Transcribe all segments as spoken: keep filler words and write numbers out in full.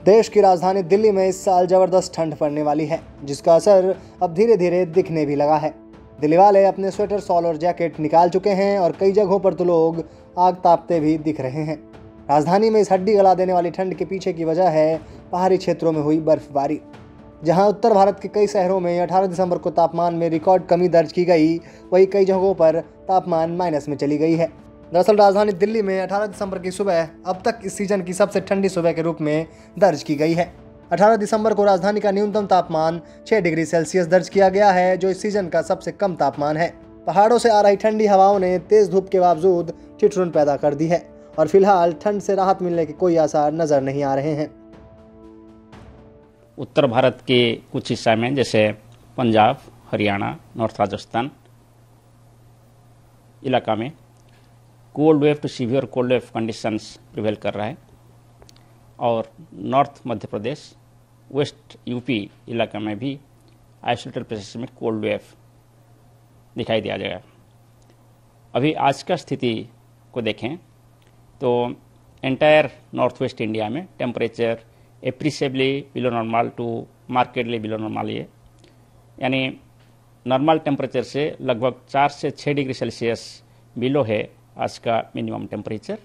देश की राजधानी दिल्ली में इस साल जबरदस्त ठंड पड़ने वाली है, जिसका असर अब धीरे धीरे दिखने भी लगा है। दिल्ली वाले अपने स्वेटर, शॉल और जैकेट निकाल चुके हैं और कई जगहों पर तो लोग आग तापते भी दिख रहे हैं। राजधानी में इस हड्डी गला देने वाली ठंड के पीछे की वजह है पहाड़ी क्षेत्रों में हुई बर्फबारी। जहां उत्तर भारत के कई शहरों में अठारह दिसंबर को तापमान में रिकॉर्ड कमी दर्ज की गई, वहीं कई जगहों पर तापमान माइनस में चली गई है। दरअसल राजधानी दिल्ली में अठारह दिसंबर की सुबह अब तक इस सीजन की सबसे ठंडी सुबह के रूप में दर्ज की गई है। अठारह दिसंबर को राजधानी का न्यूनतम तापमान छह डिग्री सेल्सियस दर्ज किया गया है, जो इस सीजन का सबसे कम तापमान है। पहाड़ों से आ रही ठंडी हवाओं ने तेज धूप के बावजूद ठिठुरन पैदा कर दी है और फिलहाल ठंड से राहत मिलने के कोई आसार नजर नहीं आ रहे हैं। उत्तर भारत के कुछ हिस्सा में जैसे पंजाब, हरियाणा, नॉर्थ राजस्थान इलाका में cold wave to severe cold wave conditions prevail कर रहा है और north Madhya Pradesh, west UP इलाका में भी आइसोलेटेड प्लेसेस में कोल्ड वेव दिखाई दिया जाएगा। अभी आज का स्थिति को देखें तो एंटायर नॉर्थ वेस्ट इंडिया में temperature appreciably below normal to markedly below normal है, यानी नॉर्मल टेम्परेचर से लगभग चार से छः डिग्री सेल्सियस बिलो है आज का minimum temperature.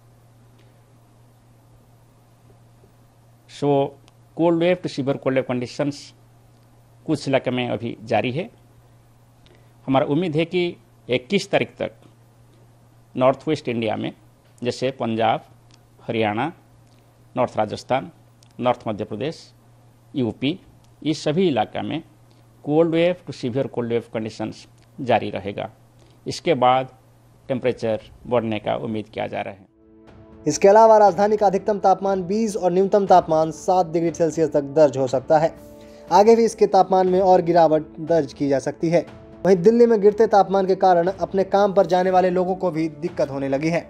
So cold wave to severe cold wave conditions कुछ इलाके में अभी जारी है। हमारा उम्मीद है कि इक्कीस तारीख तक नॉर्थ वेस्ट इंडिया में जैसे Punjab, Haryana, north Rajasthan, north Madhya Pradesh, UP, इस सभी इलाका में cold wave to severe cold wave conditions जारी रहेगा। इसके बाद टेम्परेचर बढ़ने का उम्मीद किया जा रहा है। इसके अलावा राजधानी का अधिकतम तापमान बीस और न्यूनतम तापमान सात डिग्री सेल्सियस तक दर्ज हो सकता है। आगे भी इसके तापमान में और गिरावट दर्ज की जा सकती है। वहीं दिल्ली में गिरते तापमान के कारण अपने काम पर जाने वाले लोगों को भी दिक्कत होने लगी है।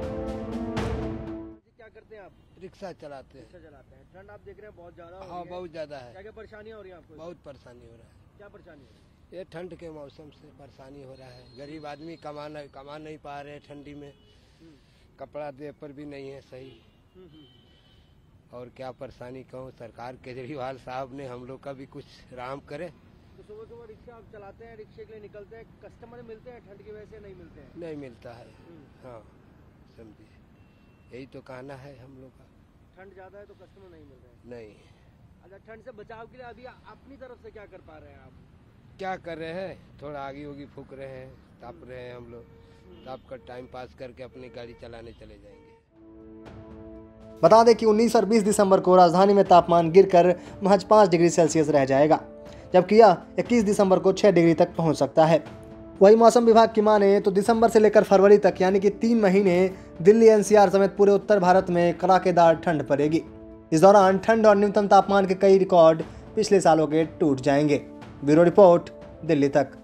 क्या करते हैं आप? रिक्शा चलाते हैं। रिक्शा चलाते हैं। ठंड आप देख रहे हैं बहुत ज्यादा हो हाँ, रही है। बहुत ज्यादा है। क्या क्या परेशानियां हो रही हैं आपको? बहुत परेशानी हो रहा है। क्या परेशानी हो रही है? ये ठंड के मौसम से परेशानी हो रहा है। गरीब आदमी कमा नहीं कमा नहीं पा रहे ठंडी में, कपड़ा दे पर भी नहीं है सही। और क्या परेशानी कहूँ, सरकार केजरीवाल साहब ने हम लोग का भी कुछ राम करे। तो सुबह सुबह रिक्शा आप चलाते हैं, रिक्शे के लिए निकलते हैं, कस्टमर मिलते हैं ठंड की वजह से? नहीं मिलते हैं। नहीं मिलता है। हाँ समझिए, यही तो कहना है हम लोग का। ठंड ज्यादा है तो कस्टमर नहीं मिल रहे हैं। नहीं। अच्छा, ठंड से बचाव के लिए अभी अपनी तरफ से क्या कर पा रहे हैं आप? क्या कर रहे हैं, थोड़ा आगी उगी फूक रहे हैं, ताप रहे हैं हम लोग। ताप कर टाइम पास करके अपनी गाड़ी चलाने चले जाएंगे। बता दें कि उन्नीस और बीस दिसंबर को राजधानी में तापमान गिरकर महज पाँच डिग्री सेल्सियस रह जाएगा, जबकि यह इक्कीस दिसंबर को छह डिग्री तक पहुंच सकता है। वही मौसम विभाग की माने तो दिसंबर से लेकर फरवरी तक यानी कि तीन महीने दिल्ली, एनसीआर समेत पूरे उत्तर भारत में कड़ाकेदार ठंड पड़ेगी। इस दौरान ठंड और न्यूनतम तापमान के कई रिकॉर्ड पिछले सालों के टूट जाएंगे। ब्यूरो रिपोर्ट, दिल्ली तक।